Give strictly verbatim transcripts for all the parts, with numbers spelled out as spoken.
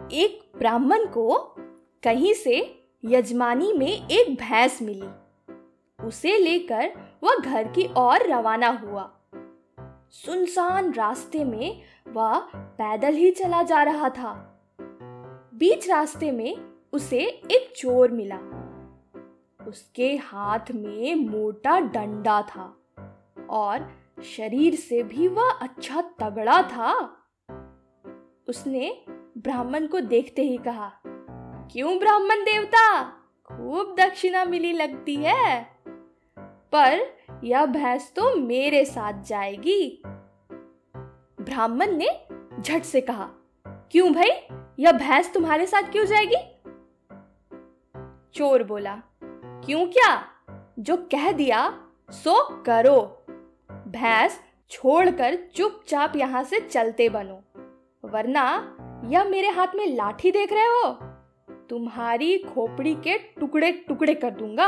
एक ब्राह्मण को कहीं से यजमानी में एक भैंस मिली। उसे लेकर वह घर की ओर रवाना हुआ। सुनसान रास्ते में वह पैदल ही चला जा रहा था। बीच रास्ते में उसे एक चोर मिला। उसके हाथ में मोटा डंडा था और शरीर से भी वह अच्छा तगड़ा था। उसने ब्राह्मण को देखते ही कहा, क्यों ब्राह्मण देवता, खूब दक्षिणा मिली लगती है, पर यह भैंस तो मेरे साथ जाएगी। ब्राह्मण ने झट से कहा, क्यों भाई, यह भैंस तुम्हारे साथ क्यों जाएगी? चोर बोला, क्यों क्या, जो कह दिया सो करो। भैंस छोड़कर चुपचाप यहां से चलते बनो, वरना यह मेरे हाथ में लाठी देख रहे हो, तुम्हारी खोपड़ी के टुकड़े टुकड़े कर दूंगा।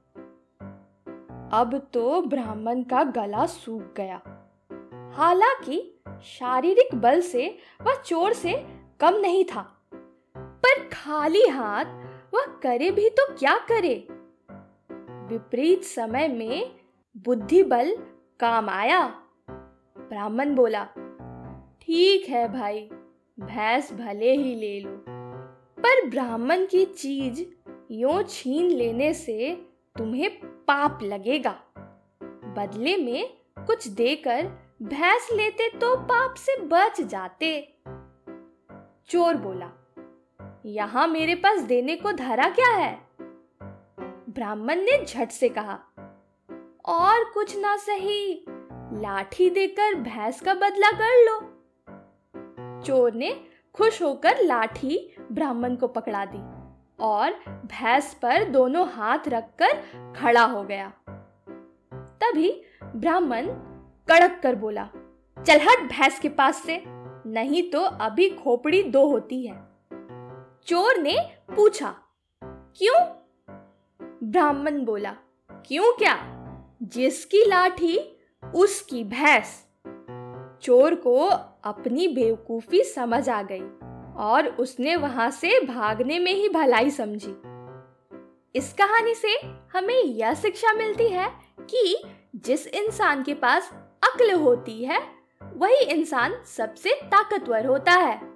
अब तो ब्राह्मण का गला सूख गया। हालांकि शारीरिक बल से वह चोर से कम नहीं था, पर खाली हाथ वह करे भी तो क्या करे। विपरीत समय में बुद्धि बल काम आया। ब्राह्मण बोला, ठीक है भाई, भैंस भले ही ले लो, पर ब्राह्मण की चीज यूं छीन लेने से तुम्हें पाप लगेगा। बदले में कुछ देकर भैंस लेते तो पाप से बच जाते। चोर बोला, यहां मेरे पास देने को धरा क्या है? ब्राह्मण ने झट से कहा, और कुछ ना सही, लाठी देकर भैंस का बदला कर लो। चोर ने खुश होकर लाठी ब्राह्मण को पकड़ा दी और भैंस पर दोनों हाथ रखकर खड़ा हो गया। तभी ब्राह्मण कड़क कर बोला, चल हट भैंस के पास से, नहीं तो अभी खोपड़ी दो होती है। चोर ने पूछा, क्यों? ब्राह्मण बोला, क्यों क्या, जिसकी लाठी उसकी भैंस। चोर को अपनी बेवकूफी समझ आ गई और उसने वहां से भागने में ही भलाई समझी। इस कहानी से हमें यह शिक्षा मिलती है कि जिस इंसान के पास अक्ल होती है वही इंसान सबसे ताकतवर होता है।